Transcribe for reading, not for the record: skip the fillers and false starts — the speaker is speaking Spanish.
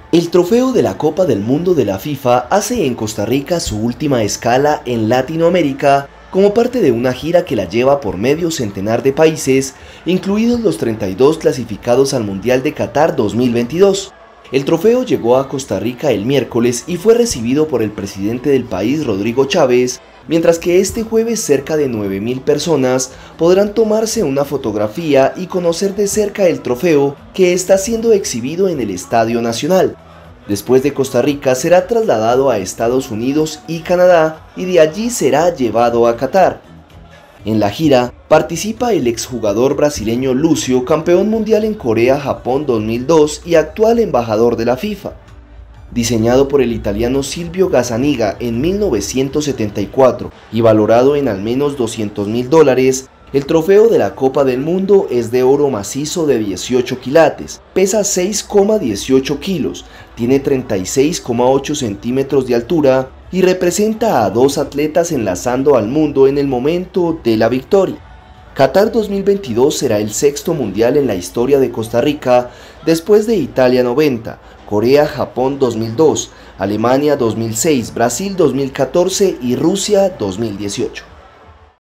El trofeo de la Copa del Mundo de la FIFA hace en Costa Rica su última escala en Latinoamérica como parte de una gira que la lleva por medio centenar de países, incluidos los 32 clasificados al Mundial de Qatar 2022. El trofeo llegó a Costa Rica el miércoles y fue recibido por el presidente del país, Rodrigo Chávez, mientras que este jueves cerca de 9.000 personas podrán tomarse una fotografía y conocer de cerca el trofeo que está siendo exhibido en el Estadio Nacional. Después de Costa Rica será trasladado a Estados Unidos y Canadá y de allí será llevado a Qatar. En la gira participa el exjugador brasileño Lúcio, campeón mundial en Corea-Japón 2002 y actual embajador de la FIFA. Diseñado por el italiano Silvio Gazzaniga en 1974 y valorado en al menos $200.000, el trofeo de la Copa del Mundo es de oro macizo de 18 quilates, pesa 6,18 kilos, tiene 36,8 centímetros de altura y representa a dos atletas enlazando al mundo en el momento de la victoria. Qatar 2022 será el sexto mundial en la historia de Costa Rica después de Italia 90, Corea-Japón 2002, Alemania 2006, Brasil 2014 y Rusia 2018.